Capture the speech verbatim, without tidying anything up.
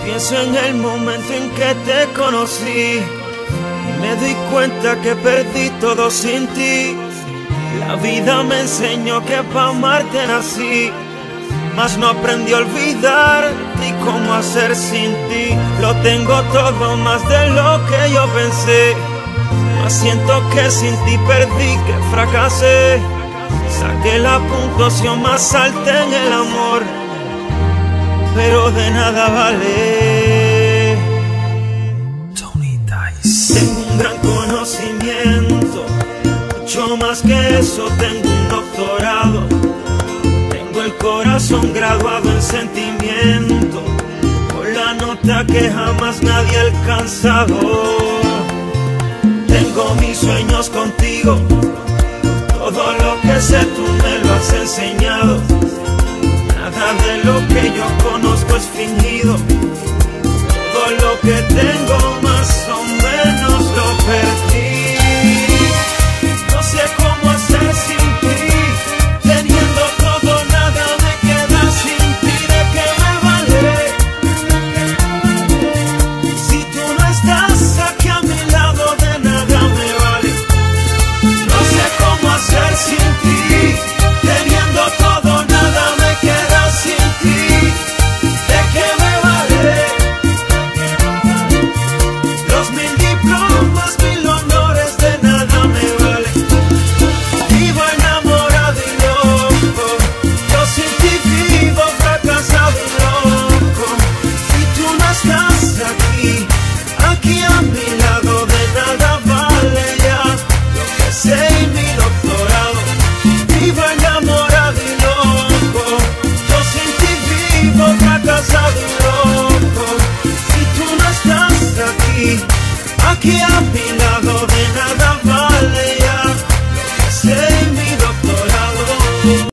Pienso en el momento en que te conocí y me doy cuenta que perdí todo sin ti. La vida me enseñó que pa' amarte nací, mas no aprendí a olvidar ni cómo hacer sin ti. Lo tengo todo más de lo que yo pensé, mas siento que sin ti perdí, que fracasé. Saqué la puntuación más alta en el amor, pero de nada vale. Tony Dice. Tengo un gran conocimiento, mucho más que eso, tengo un doctorado. Tengo el corazón graduado en sentimiento, con la nota que jamás nadie ha alcanzado. Tengo mis sueños contigo, todo lo que sé tú me lo has enseñado. Nada de lo que yo conozco es fingido, todo lo que tengo más o menos lo perdí. No sé cómo hacer sin ti, teniendo todo nada me queda sin ti. ¿De qué me vale si tú no estás aquí a mi lado? De nada me vale. No sé cómo hacer sin ti, teniendo todo nada me queda sin ti. ¿De qué me vale los mil diplomas, mil honores? De nada me vale. Vivo enamorado y loco, yo sin ti vivo fracasado y loco. Si tú no estás aquí, aquí a mi lado, de nada vale ya lo que sé y mi doctorado. Vivo enamorado y loco, yo sin ti vivo fracasado y loco. Si tú no estás aquí, aquí a mi lado.